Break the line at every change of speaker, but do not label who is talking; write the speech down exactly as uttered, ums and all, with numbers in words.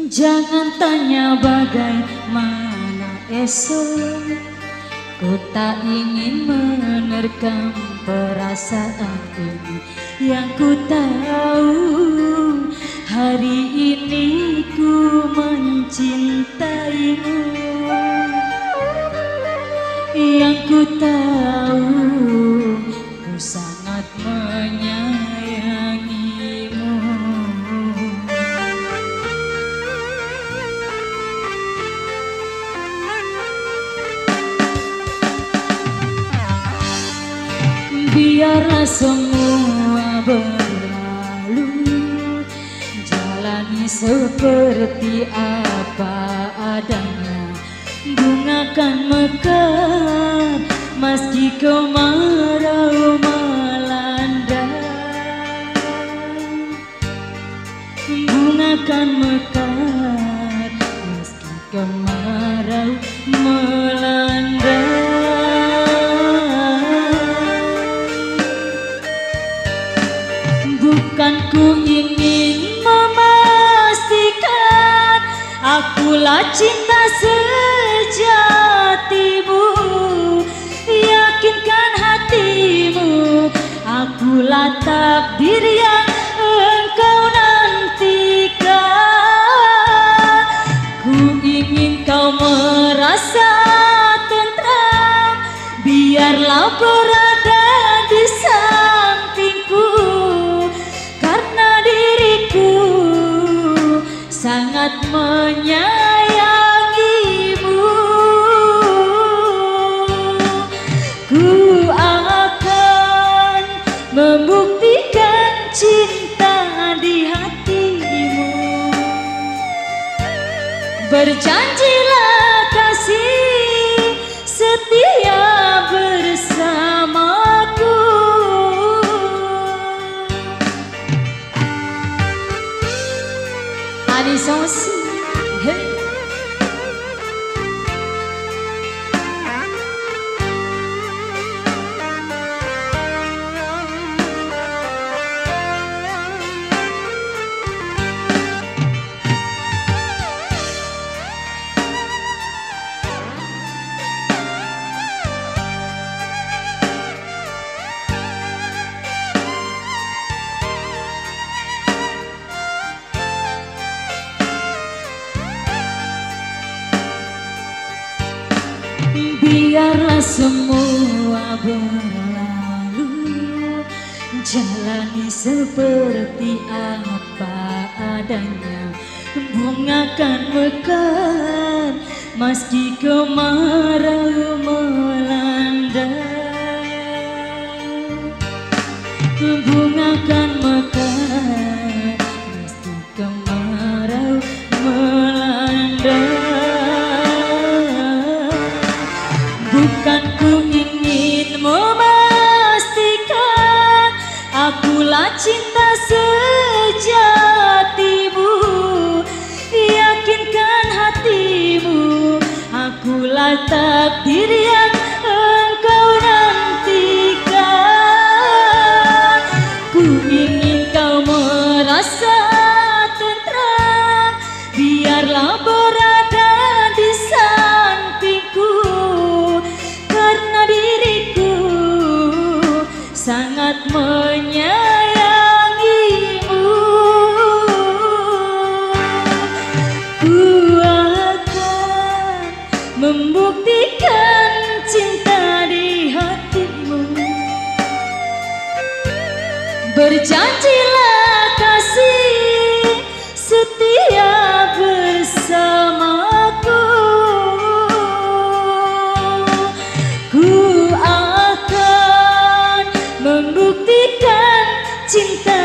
Jangan tanya bagaimana esok, ku tak ingin menerkam perasaan ini. Yang ku tahu hari ini ku mencintaimu. Yang ku tahu ku sangat menyayangimu. Biarlah semua berlalu, jalani seperti apa adanya. Bunga kan mekar meski kemarau melanda. Bunga kan mekar meski kemarau melanda. Bukan ku ingin memastikan akulah cinta sejatimu. Yakinkan hatimu, akulah takdir yang engkau nantikan. Ku ingin kau merasa tentram, biarlah berada di sampingku. Karena diriku sangat menyayangimu. Ku akan membuktikan cinta di hatimu. Berjanjilah kasih setia bersamaku. Adisosi, hey. Biarlah semua berlalu, jalani seperti apa adanya. Bunga kan mekar meski kemarau melanda. Bunga kan mekar meski kemarau melanda. Bukan ku ingin memastikan akulah cinta sejatimu. Yakinkan hatimu, akulah takdir yang engkau nantikan. Ku ingin kau merasa tentram, biarlah berada di sampingku. Karena diriku sangat menyayangimu. Ku akan membuktikan cinta di hatimu. Berjanjilah kasih setia bersamaku. Ku akan membuktikan cinta